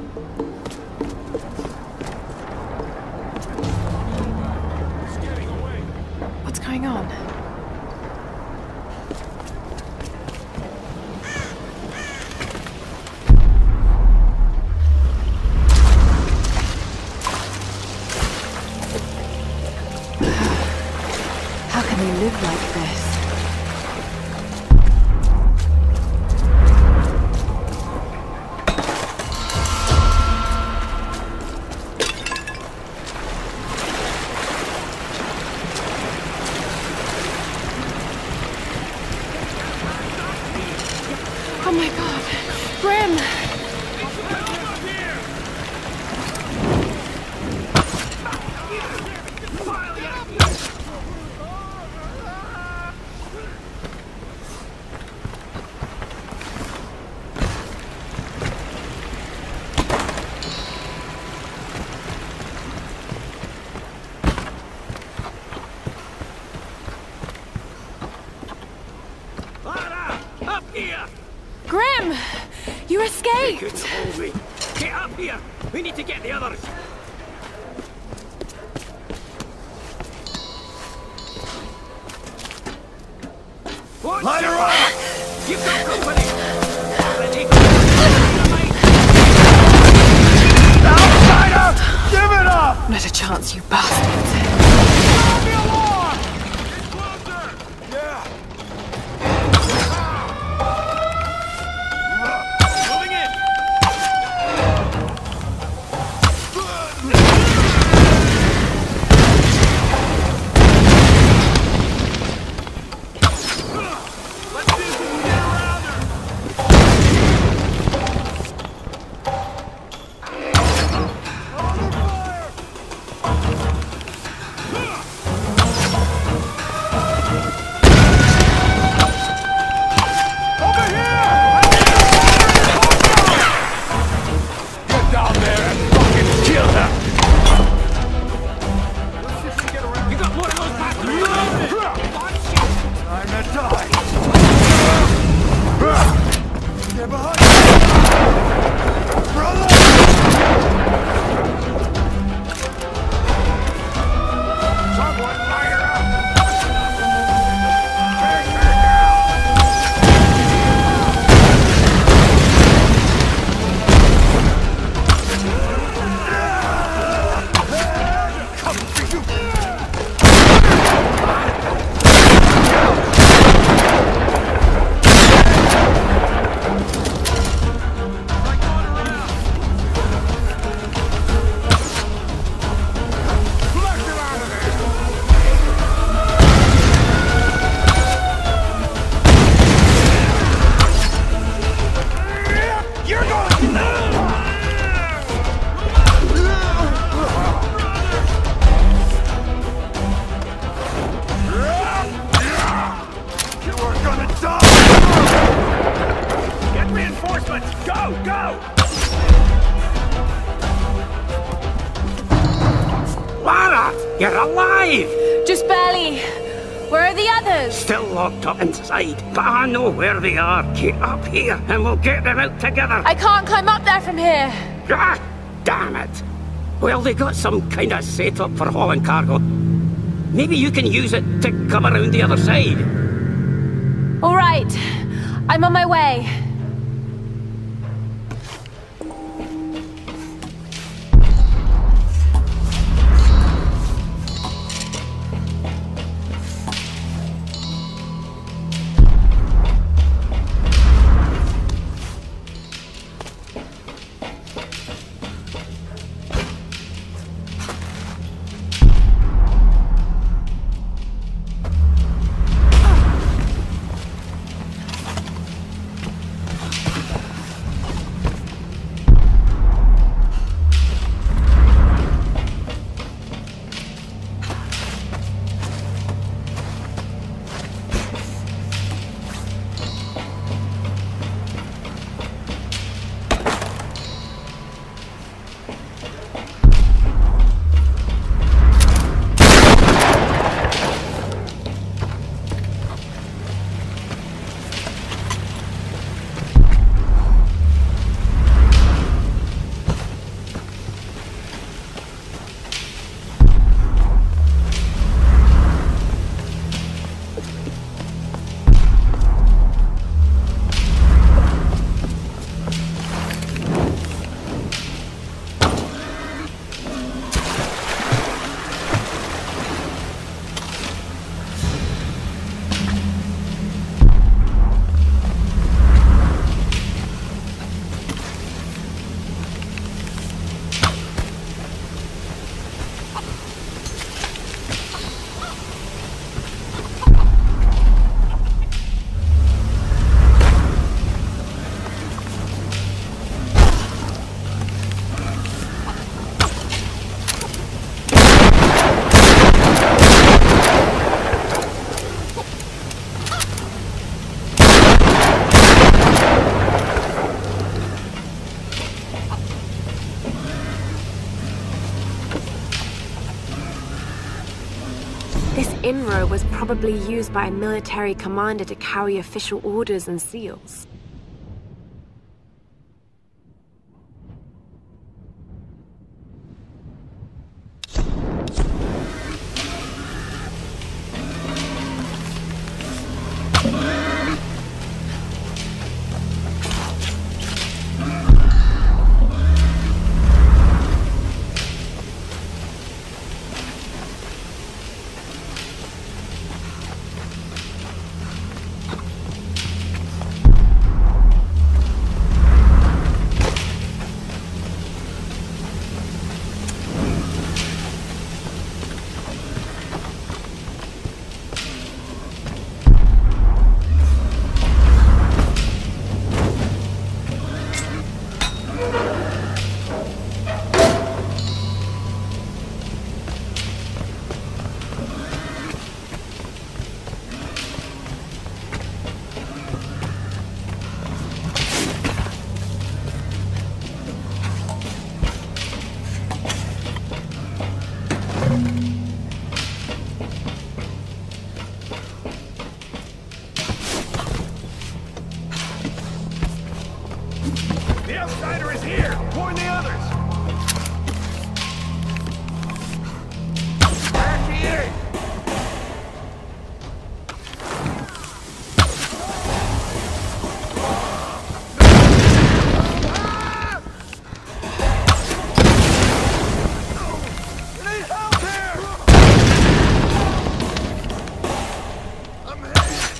What's going on? How can they live like this? Oh my god! Grim! Lara! Up here! Grim! You escaped! Couldn't hold me. Get up here! We need to get the others! Light her up! You've got company! Ready? Outsider! Give it up! Not a chance, you bastards. Leave me alone! Get closer! Yeah. Moving in! Let's see if we can get around her! Over here! Get down there and fucking kill her! Let's see if we can get around. You got more of those bastards! Time to die! They're behind you! Brother! Someone light her up! Take her down! Come for you! Flush it out of there! You're going You are gonna die! Get reinforcements! Go! Go! Lara! You're alive! Just barely. Where are the others? Still locked up inside, but I know where they are. Get up here and we'll get them out together. I can't climb up there from here. Ah, damn it. Well, they got some kind of setup for hauling cargo. Maybe you can use it to come around the other side. All right. I'm on my way. INRO was probably used by a military commander to carry official orders and seals. The outsider is here! Warn the others! Back here! I need help here! I'm hit!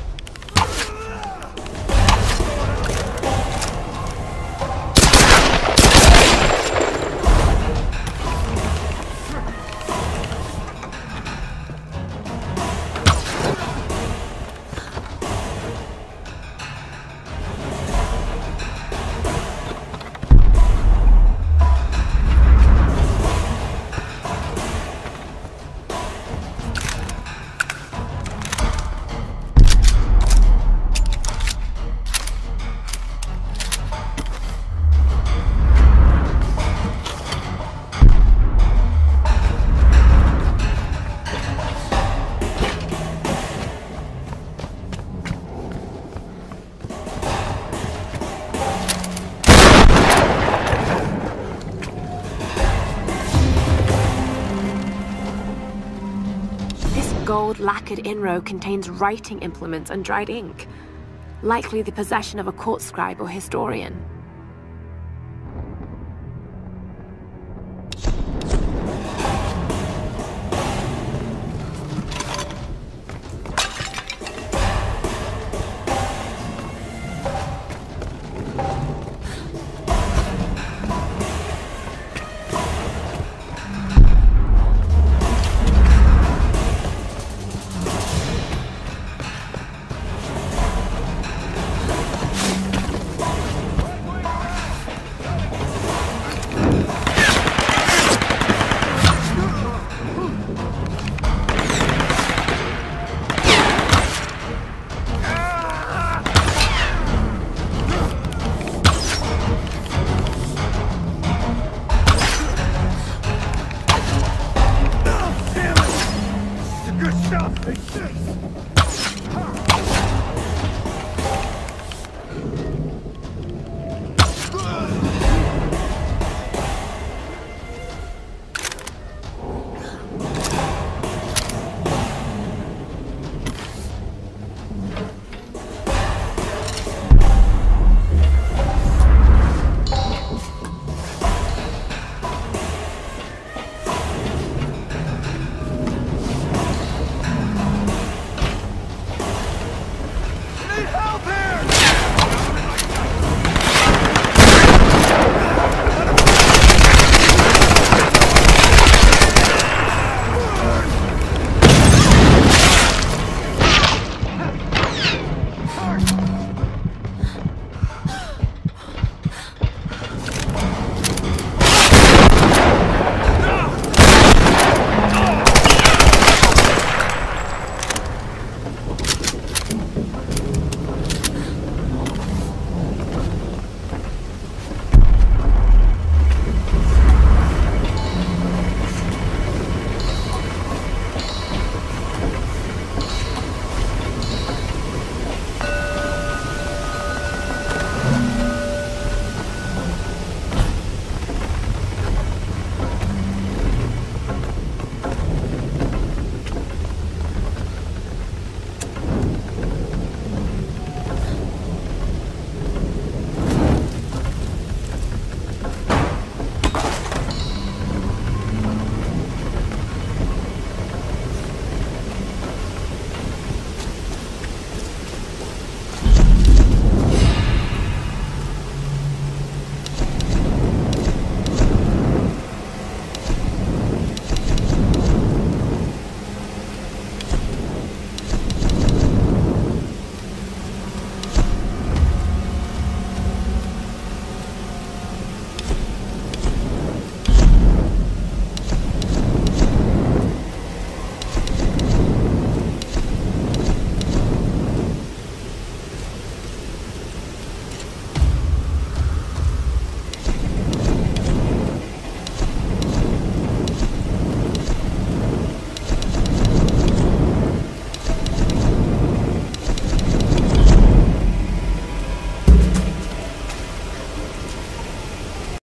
Gold lacquered INRO contains writing implements and dried ink, likely the possession of a court scribe or historian.